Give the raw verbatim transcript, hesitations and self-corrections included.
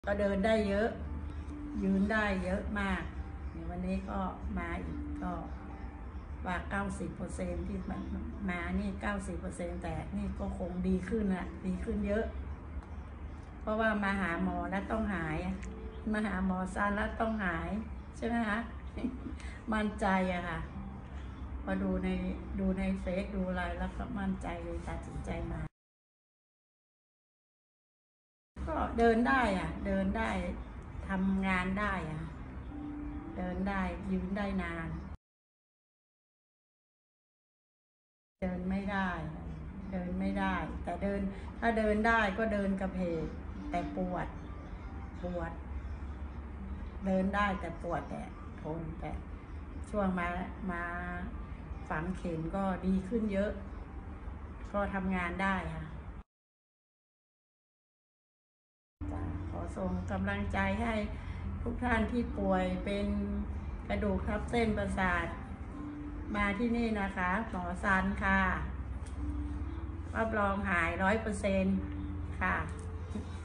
ก็เดินได้เยอะยืนได้เยอะมากวันนี้ก็มาอีกก็ว่าเก้าสิบเปอร์เซ็นที่มานี่เก้าสิบเปอร์เซ็นแต่นี่ก็คงดีขึ้นอะดีขึ้นเยอะ เพราะว่ามาหาหมอแล้วต้องหายมาหาหมอซันแล้วต้องหายใช่ไหมคะมั่นใจอะค่ะพอดูในดูในเฟซดูอะไรแล้วก็มั่นใจเลยตัดสินใจมาก็เดินได้อ่ะเดินได้ทำงานได้อ่ะเดินได้ยืนได้นานเดินไม่ได้เดินไม่ได้แต่เดินถ้าเดินได้ก็เดินกระเพกแต่ปวดปวดเดินได้แต่ปวดแต่ทนแต่ช่วงมามาฝังเข็มก็ดีขึ้นเยอะก็ทำงานได้ค่ะขอส่งกำลังใจให้ทุกท่านที่ป่วยเป็นกระดูกทับเส้นประสาทมาที่นี่นะคะหมอซันค่ะรับรองหายร้อยเปอร์เซ็นต์ค่ะ